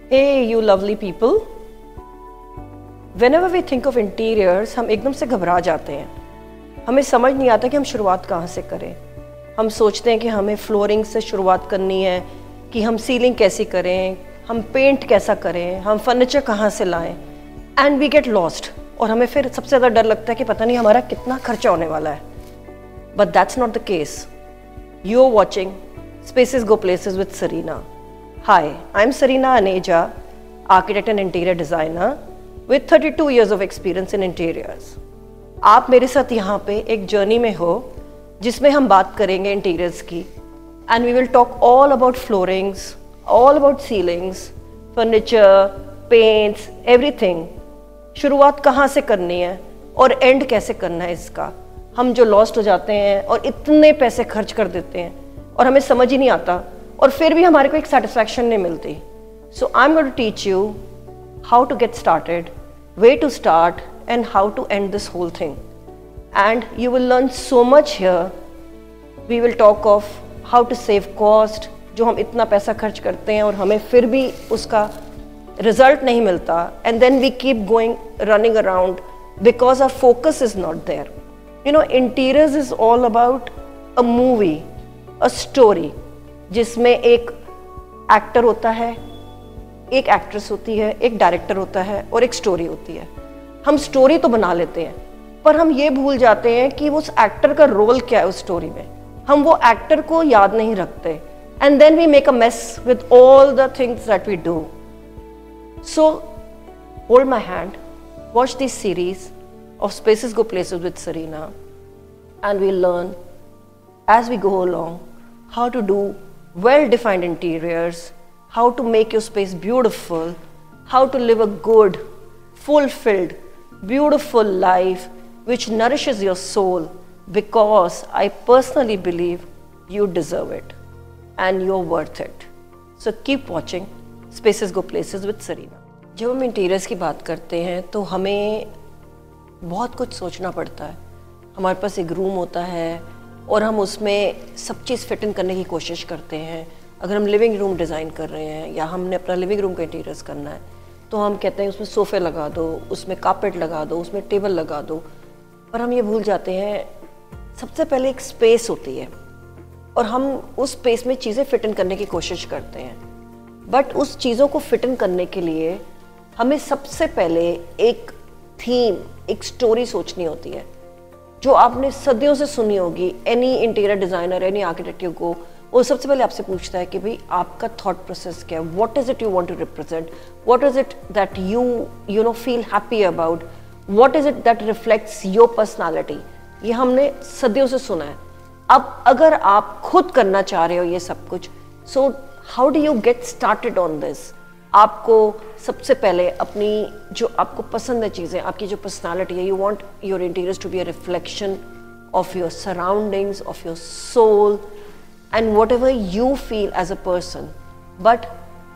Hey, you lovely people. Whenever we think of interiors, हम एकदम से घबरा जाते हैं. हमें समझ नहीं आता कि हम शुरुआत कहाँ से करें. हम सोचते हैं कि हमें फ्लोरिंग से शुरुआत करनी है, कि हम सीलिंग कैसी करें, हम पेंट कैसा करें, हम फर्नीचर कहाँ से लाएं. And we get lost. और हमें फिर सबसे ज़्यादा डर लगता है कि पता नहीं हमारा कितना खर्चा होने वाला है. But that's not the case. You are watching Spaces Go Places with Serena. Hi, I'm Serena Aneja, architect and interior designer with 32 years of experience in interiors. आप मेरे साथ यहाँ पे एक जर्नी में हो जिसमें हम बात करेंगे इंटीरियर्स की. And we will talk all about floorings, all about ceilings, furniture, paints, everything. शुरुआत कहाँ से करनी है और एंड कैसे करना है इसका. हम जो लॉस्ट हो जाते हैं और इतने पैसे खर्च कर देते हैं और हमें समझ ही नहीं आता और फिर भी हमारे को एक सेटिस्फैक्शन नहीं मिलती. So I am going to teach you how to get started, way to start and how to end this whole thing. And you will learn so much here. We will talk of how to save cost, जो हम इतना पैसा खर्च करते हैं और हमें फिर भी उसका रिजल्ट नहीं मिलता. And then we keep going running around because our focus is not there. You know, interiors is all about a movie, a story, जिसमें एक एक्टर होता है, एक एक्ट्रेस होती है, एक डायरेक्टर होता है और एक स्टोरी होती है. हम स्टोरी तो बना लेते हैं पर हम ये भूल जाते हैं कि उस एक्टर का रोल क्या है उस स्टोरी में. हम वो एक्टर को याद नहीं रखते. And then we make a mess with all the things that we do. So hold my hand, watch this series of Spaces Go Places with Serena, and we'll learn as we go along how to do well-defined interiors, how to make your space beautiful, how to live a good, fulfilled, beautiful life which nourishes your soul, because I personally believe you deserve it and you're worth it. So keep watching Spaces Go Places with Serena. जब हम interiors की बात करते हैं तो हमें बहुत कुछ सोचना पड़ता है. हमारे पास एक रूम होता है और हम उसमें सब चीज़ फिट इन करने की कोशिश करते हैं. अगर हम लिविंग रूम डिज़ाइन कर रहे हैं या हमने अपना लिविंग रूम का इंटीरियर्स करना है तो हम कहते हैं उसमें सोफ़े लगा दो, उसमें कारपेट लगा दो, उसमें टेबल लगा दो. पर हम ये भूल जाते हैं सबसे पहले एक स्पेस होती है और हम उस स्पेस में चीज़ें फिट इन करने की कोशिश करते हैं. बट उस चीज़ों को फिट इन करने के लिए हमें सबसे पहले एक थीम, एक स्टोरी सोचनी होती है जो आपने सदियों से सुनी होगी. Any interior designer, any architect को वो सबसे पहले आपसे पूछता है कि भाई आपका थॉट प्रोसेस क्या है. What is it you want to represent, what is it that you know feel happy about, what is it that reflects your personality. ये हमने सदियों से सुना है. अब अगर आप खुद करना चाह रहे हो ये सब कुछ, so how do you get started on this. आपको सबसे पहले अपनी जो आपको पसंद है चीज़ें, आपकी जो पर्सनालिटी है, you want your interiors to be a reflection of your surroundings, of your soul and whatever you feel as a person. But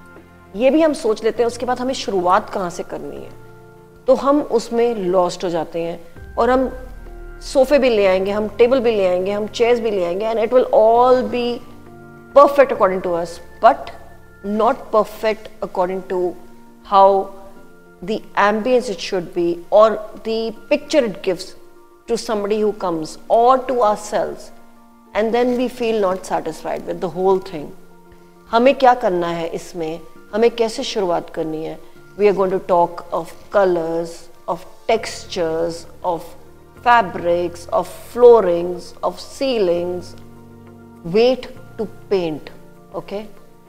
ये भी हम सोच लेते हैं उसके बाद हमें शुरुआत कहाँ से करनी है, तो हम उसमें लॉस्ट हो जाते हैं. और हम सोफे भी ले आएंगे, हम टेबल भी ले आएंगे, हम चेयर्स भी ले आएंगे and it will all be perfect according to us, but not perfect according to how the ambience it should be or the picture it gives to somebody who comes or to ourselves, and then we feel not satisfied with the whole thing. हमें क्या करना है इसमें, हमें कैसे शुरुआत करनी है. We are going to talk of colors, of textures, of fabrics, of floorings, of ceilings, weight to paint. Okay,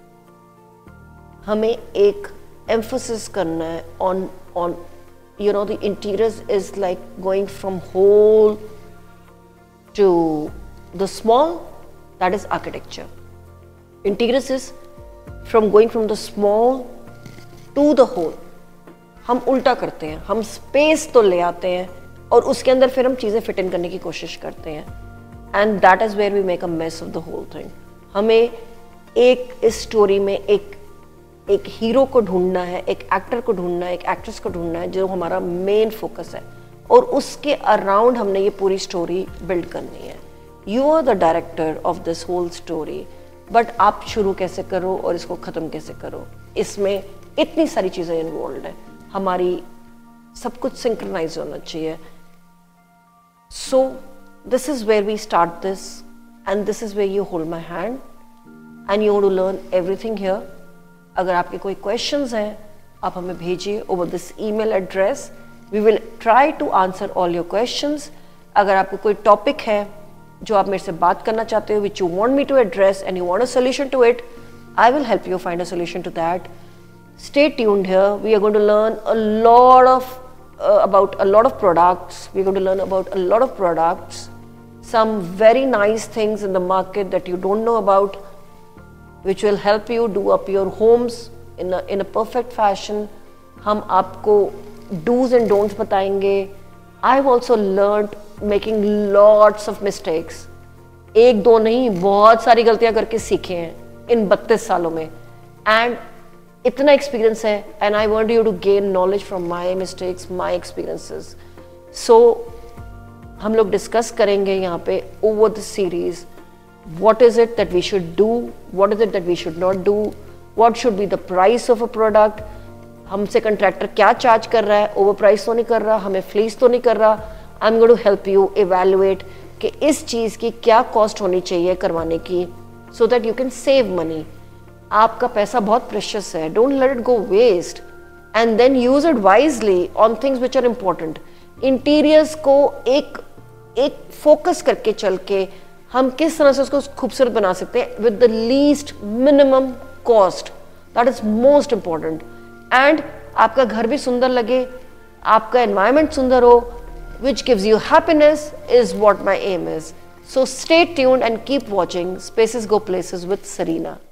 हमें एक emphasis करना है on you know the interiors is like going from whole to the small, that is architecture. Interiors is from going from the small to the whole. हम उल्टा करते हैं, हम space तो ले आते हैं और उसके अंदर फिर हम चीज़ें फिट इन करने की कोशिश करते हैं. And that is where we make a mess of the whole thing. हमें एक इस स्टोरी में एक हीरो को ढूंढना है, एक एक्टर को ढूंढना है, एक एक्ट्रेस को ढूंढना है जो हमारा मेन फोकस है और उसके अराउंड हमने ये पूरी स्टोरी बिल्ड करनी है. You are the director of this whole story, but आप शुरू कैसे करो और इसको ख़त्म कैसे करो, इसमें इतनी सारी चीज़ें इन्वॉल्व हैं, हमारी सब कुछ सिंक्रोनाइज होना चाहिए. So this is where we start this and this is where you hold my hand and you want to learn everything here. अगर आपके कोई क्वेश्चंस हैं आप हमें भेजिए over this email address. We will try to answer all your questions. अगर आपको कोई टॉपिक है जो आप मेरे से बात करना चाहते हो, which you want me to address and you want a solution to it, I will help you find a solution to that. Stay tuned here. We are going to learn a lot of about a lot of products. We're going to learn about a lot of products, some very nice things in the market that you don't know about, which will help you do up your homes in a perfect fashion. हम आपको do's and don'ts बताएंगे. I've also learned making lots of mistakes. एक दो नहीं, बहुत सारी गलतियां करके सीखे हैं इन 32 सालों में. And इतना एक्सपीरियंस है and I want you to gain knowledge from my mistakes, my experiences. So हम लोग डिस्कस करेंगे यहाँ पे over the series, what is it that we should do, what is it that we should not do, what should be the price of a product. हमसे contractor क्या charge कर रहा है, ओवर प्राइस तो नहीं कर रहा, हमें फ्लीस तो नहीं कर रहा. I am going to help you evaluate कि इस चीज़ की क्या कॉस्ट होनी चाहिए करवाने की, so that you can save money. आपका पैसा बहुत प्रेशियस है, don't let it go waste and then use it wisely on things which are important. Interiors को एक फोकस करके चल के हम किस तरह से उसको खूबसूरत बना सकते हैं with the least minimum cost, that is most important. And आपका घर भी सुंदर लगे, आपका एनवायरमेंट सुंदर हो, which gives you happiness is what my aim is. So stay tuned and keep watching Spaces Go Places with Serena.